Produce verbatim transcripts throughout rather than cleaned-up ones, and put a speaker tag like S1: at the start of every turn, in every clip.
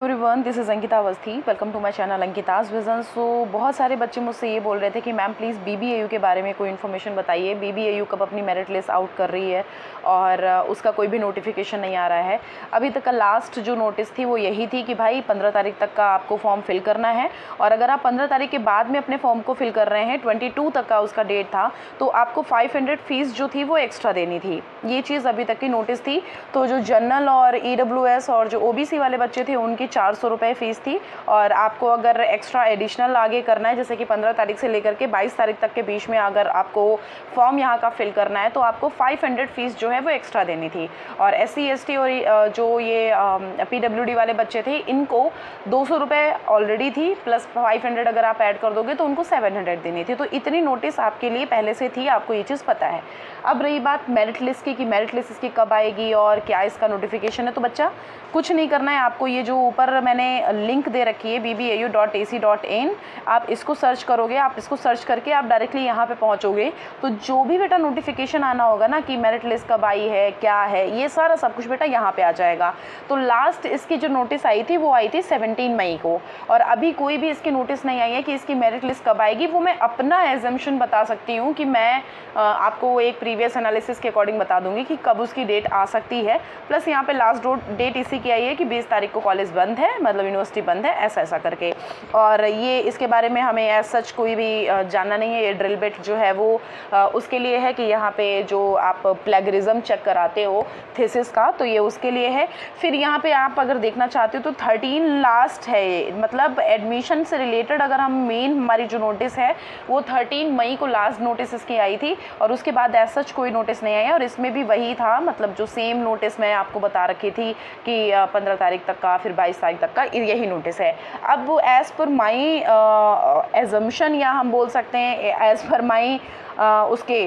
S1: Everyone, this is Ankita Awasthi. Welcome to my channel Ankita's vision. So बहुत सारे बच्चे मुझसे ये बोल रहे थे कि मैम प्लीज़ बीबीएयू के बारे में कोई इन्फॉर्मेशन बताइए। बीबीएयू कब अपनी मेरिट लिस्ट आउट कर रही है और उसका कोई भी नोटिफिकेशन नहीं आ रहा है। अभी तक का लास्ट जो नोटिस थी वो यही थी कि भाई पंद्रह तारीख तक का आपको फॉर्म फिल करना है, और अगर आप पंद्रह तारीख के बाद में अपने फॉर्म को फिल कर रहे हैं, ट्वेंटी टू तक का उसका डेट था, तो आपको फाइव हंड्रेड फीस जो थी वो एक्स्ट्रा देनी थी। ये चीज़ अभी तक की नोटिस थी। तो जो जनरल और ई डब्ल्यू एस और जो ओ बी सी वाले बच्चे थे उनकी चार सौ रुपये फीस थी, और आपको अगर एक्स्ट्रा एडिशनल आगे करना है, जैसे कि पंद्रह तारीख से लेकर के बाईस तारीख तक के बीच में अगर आपको फॉर्म यहाँ का फिल करना है तो आपको पाँच सौ फीस जो है वो एक्स्ट्रा देनी थी। और एस सी एस टी और जो ये पी डब्ल्यू डी वाले बच्चे थे इनको दो सौ रुपये ऑलरेडी थी, प्लस पाँच सौ अगर आप ऐड कर दोगे तो उनको सात सौ देनी थी। तो इतनी नोटिस आपके लिए पहले से थी, आपको ये चीज़ पता है। अब रही बात मेरिट लिस्ट की कि मेरिट लिस्ट इसकी कब आएगी और क्या इसका नोटिफिकेशन है, तो बच्चा कुछ नहीं करना है आपको। ये जो ऊपर मैंने लिंक दे रखी है B B A U dot A C dot in, आप इसको सर्च करोगे, आप इसको सर्च करके आप डायरेक्टली यहाँ पे पहुँचोगे तो जो भी बेटा नोटिफिकेशन आना होगा ना कि मेरिट लिस्ट कब आई है, क्या है, ये सारा सब कुछ बेटा यहाँ पे आ जाएगा। तो लास्ट इसकी जो नोटिस आई थी वो आई थी सत्रह मई को, और अभी कोई भी इसकी नोटिस नहीं आई है कि इसकी मेरिट लिस्ट कब आएगी। वो मैं अपना एजम्पशन बता सकती हूँ कि मैं आपको एक प्रीवियस एनालिसिस के अकॉर्डिंग बता दूंगी कि कब उसकी डेट आ सकती है। प्लस यहाँ पे लास्ट डेट इसी की आई है कि बीस तारीख को कॉलेज बंद है, मतलब यूनिवर्सिटी बंद है, ऐसा ऐसा करके। और ये इसके बारे में हमें एज सच कोई भी जानना नहीं है। ये ड्रिल बिट जो है वो उसके लिए है कि यहाँ पे जो आप प्लेगरिज्म चेक कराते हो थीसिस का, तो ये उसके लिए है। फिर यहाँ पे आप अगर देखना चाहते हो तो थर्टीन लास्ट है, मतलब एडमिशन से रिलेटेड अगर हम मेन हमारी जो नोटिस है वो थर्टीन मई को लास्ट नोटिस इसकी आई थी, और उसके बाद एज सच कोई नोटिस नहीं आया। और इसमें भी वही था, मतलब जो सेम नोटिस मैं आपको बता रखी थी कि पंद्रह तारीख तक का, फिर बाईस तारीख तक का, यही नोटिस है। अब एज़ पर माई एजम्पशन, या हम बोल सकते हैं एज़ पर माई उसके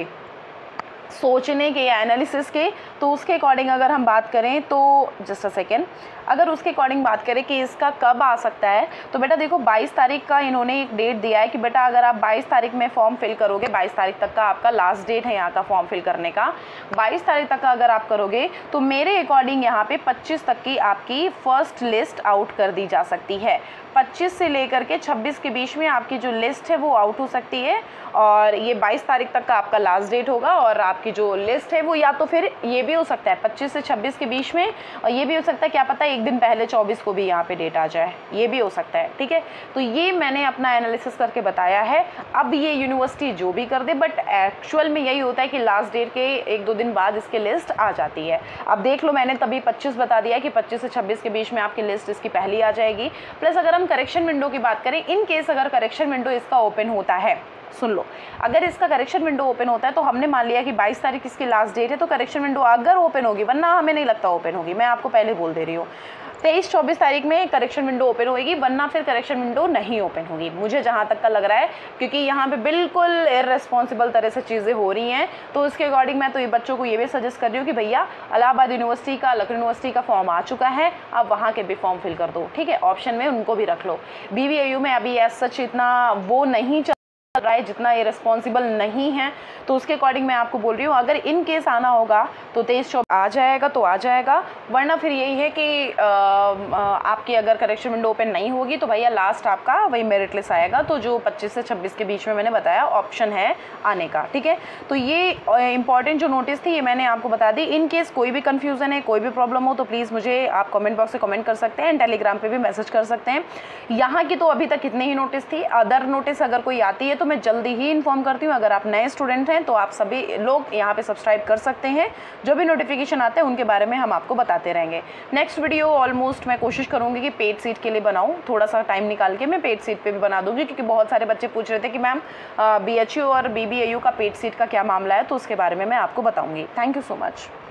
S1: सोचने के या एनालिसिस के, तो उसके अकॉर्डिंग अगर हम बात करें तो जस्ट अ सेकेंड, अगर उसके अकॉर्डिंग बात करें कि इसका कब आ सकता है, तो बेटा देखो बाईस तारीख का इन्होंने एक डेट दिया है कि बेटा अगर आप बाईस तारीख में फॉर्म फिल करोगे, बाईस तारीख तक का आपका लास्ट डेट है यहाँ का फॉर्म फिल करने का, बाईस तारीख तक का अगर आप करोगे तो मेरे अकॉर्डिंग यहाँ पे पच्चीस तक की आपकी फर्स्ट लिस्ट आउट कर दी जा सकती है। पच्चीस से लेकर के छब्बीस के बीच में आपकी जो लिस्ट है वो आउट हो सकती है, और ये बाईस तारीख तक का आपका लास्ट डेट होगा। और आपकी जो लिस्ट है वो या तो फिर ये भी हो सकता है पच्चीस से छब्बीस के बीच में, और ये भी हो सकता है क्या पता एक दिन पहले चौबीस को भी यहाँ पे डेट आ जाए, ये भी हो सकता है। ठीक है, तो ये मैंने अपना एनालिसिस करके बताया है। अब ये यूनिवर्सिटी जो भी कर दे, बट एक्चुअल में यही होता है कि लास्ट डेट के एक दो दिन बाद इसकी लिस्ट आ जाती है। अब देख लो, मैंने तभी पच्चीस बता दिया कि पच्चीस से छब्बीस के बीच में आपकी लिस्ट इसकी पहली आ जाएगी। प्लस अगर हम करेक्शन विंडो की बात करें, इन केस अगर करेक्शन विंडो इसका ओपन होता है, सुन लो, अगर इसका करेक्शन विंडो ओपन होता है तो हमने मान लिया कि बाईस तारीख इसकी लास्ट डेट है, तो करेक्शन विंडो अगर ओपन होगी, वरना हमें नहीं लगता ओपन होगी, मैं आपको पहले बोल दे रही हूँ, तेईस चौबीस तारीख में करेक्शन विंडो ओपन होगी, वरना फिर करेक्शन विंडो नहीं ओपन होगी, मुझे जहाँ तक का लग रहा है, क्योंकि यहाँ पे बिल्कुल इररेस्पॉन्सिबल तरह से चीज़ें हो रही हैं। तो उसके अकॉर्डिंग मैं तो ये बच्चों को ये भी सजेस्ट कर रही हूँ कि भैया इलाहाबाद यूनिवर्सिटी का, लखनऊ यूनिवर्सिटी का फॉर्म आ चुका है, आप वहाँ के भी फॉर्म फिल कर दो। ठीक है, ऑप्शन में उनको भी रख लो। बी बी ए यू में अभी एज सच इतना वो नहीं चल रहा है, जितना ये रिस्पॉन्सिबल नहीं है, तो उसके अकॉर्डिंग मैं आपको बोल रही हूँ अगर इन केस आना होगा तो तेईस चौबीस आ जाएगा तो आ जाएगा, वरना फिर यही है कि आ, आ, आपकी अगर करेक्शन विंडो ओपन नहीं होगी तो भैया लास्ट आपका वही मेरिट लिस्ट आएगा, तो जो पच्चीस से छब्बीस के बीच में मैंने बताया ऑप्शन है आने का। ठीक है, तो ये इंपॉर्टेंट जो नोटिस थी ये मैंने आपको बता दी। इन केस कोई भी कन्फ्यूज़न है, कोई भी प्रॉब्लम हो तो प्लीज़ मुझे आप कमेंट बॉक्स से कमेंट कर सकते हैं, टेलीग्राम पर भी मैसेज कर सकते हैं। यहाँ की तो अभी तक इतने ही नोटिस थी, अदर नोटिस अगर कोई आती है तो मैं जल्दी ही इन्फॉर्म करती हूँ। अगर आप नए स्टूडेंट हैं तो आप सभी लोग यहाँ पे सब्सक्राइब कर सकते हैं, जो भी नोटिफिकेशन आते हैं उनके बारे में हम आपको बताते रहेंगे। नेक्स्ट वीडियो ऑलमोस्ट मैं कोशिश करूँगी कि पेड सीट के लिए बनाऊँ, थोड़ा सा टाइम निकाल के मैं पेड सीट पे भी बना दूँगी, क्योंकि बहुत सारे बच्चे पूछ रहे थे कि मैम बी एच यू और बी बी ए यू का पेड सीट का क्या मामला है, तो उसके बारे में मैं आपको बताऊँगी। Thank you so much.